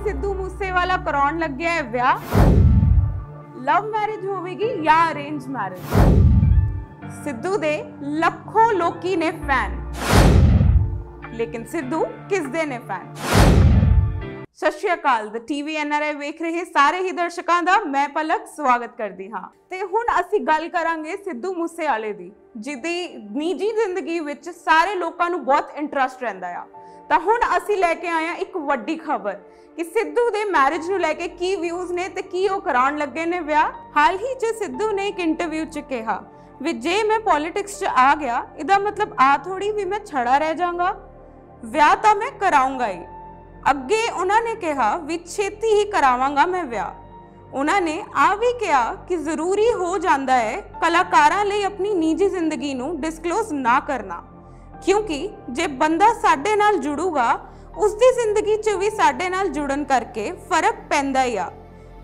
सिद्धू मूसेवाला कराउण लग्या है विआह? लव मैरिज होवेगी या अरेंज मैरिज? सिद्धू दे लखों लोकी ने फैन, लेकिन सिद्धू किस दे ने फैन? सत श्री अकाल। द टीवी एनआरआई वेख रहे सारे ही दर्शकों का मैं पलक स्वागत करती हाँ। ते हुण असीं गल करांगे सिद्धू मूसेवाले दी, जिहदी निजी जिंदगी विच सारे लोकां नूं बहुत इंटरस्ट रहिंदा आ। तां हुण असीं लैके आए एक वड्डी खबर कि सिद्धू दे मैरिज नूं लैके की व्यूज़ ने ते की ओह कराउण लगे ने विआह। हाल ही च सिद्धू ने एक इंटरव्यू च कहा भी जे मैं पॉलिटिक्स च आ गया इहदा मतलब आ थोड़ी भी मैं छड़ा रह जाऊंगा, विआह तां मैं कराऊंगा ही। अगे उन्होंने कहा भी छेती ही करावांगा मैं विआह। उन्होंने आ भी कहा कि जरूरी हो जाता है कलाकारां लई अपनी निजी जिंदगी नूं डिस्कलोज ना करना, क्योंकि जे बंदा साडे नाल जुड़ूगा उसकी जिंदगी च भी साडे नाल जुड़न करके फर्क पैंदा ही आ।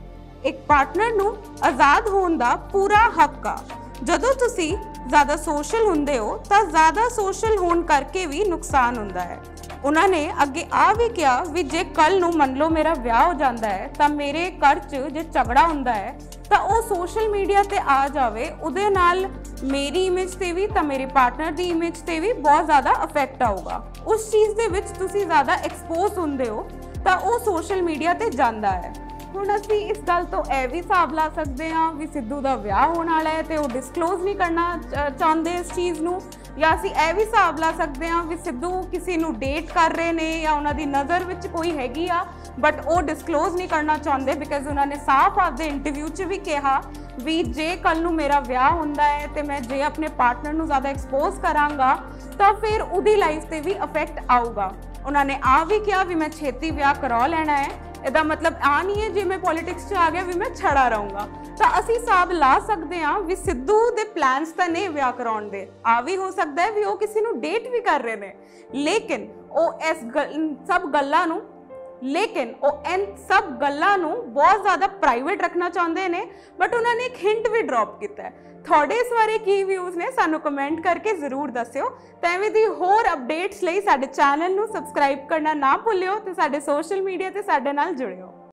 एक पार्टनर नूं आज़ाद होण दा पूरा हक आ। जदों तुसी ज़्यादा सोशल हुंदे हो तां ज़्यादा सोशल होण करके भी नुकसान हुंदा है। उन्होंने अगे आ भी कहा भी जे कल नूं मन लो मेरा विआह हो जाता है तो मेरे घर च जे झगड़ा हुंदा है तो वह सोशल मीडिया ते आ जावे, उहदे नाल मेरी इमेज ते भी तो मेरे पार्टनर की इमेज ते भी बहुत ज़्यादा अफेक्ट आऊगा। उस चीज़ दे विच तुसी ज़्यादा एक्सपोज हुंदे हो तो वह सोशल मीडिया ते जांदा है। हुण असीं इस गल तो यह भी हिसाब ला सकते हाँ भी सिद्धू का विआह होने वाला है तो वो डिस्कलोज नहीं करना चाहते इस चीज़ नूं, या असीं यह भी हिसाब ला सकते हाँ भी सिद्धू किसी नूं डेट कर रहे हैं या उन्हां दी नज़र विच कोई हैगी आ बट वो डिस्कलोज नहीं करना चाहते बिकॉज उन्होंने साफ आपदे इंटरव्यू च भी कहा भी जे कल नूं मेरा विआह हुंदा है तो मैं जे अपने पार्टनर नूं ज़्यादा एक्सपोज करांगा तो फिर उहदी लाइफ ते भी अफेक्ट आऊगा। उन्होंने आ भी कहा भी मैं छेती विआह करा लेना है, ਇਹਦਾ मतलब आ नहीं है जे मैं पॉलिटिक्स च आ गया भी मैं छड़ा रहूँगा। तो असी हिसाब ला सकते हाँ भी सिद्धू दे प्लान्स तो नहीं विआह कराउण दे, आ भी हो सकता है भी वो किसी नूं डेट भी कर रहे हैं, लेकिन वो इस सब गल्लां नूं इन सब गल्लां नूं बहुत ज़्यादा प्राइवेट रखना चाहते हैं। बट उन्होंने एक हिंट भी ड्रॉप किया है। थोड़े इस बारे की व्यूज़ ने सानू कमेंट करके जरूर दस्सिओ। तो एवें दी होर अपडेट्स लई साडे चैनल नूं सबसक्राइब करना ना भुल्लिओ ते साडे सोशल मीडिया ते साडे नाल जुड़िओ।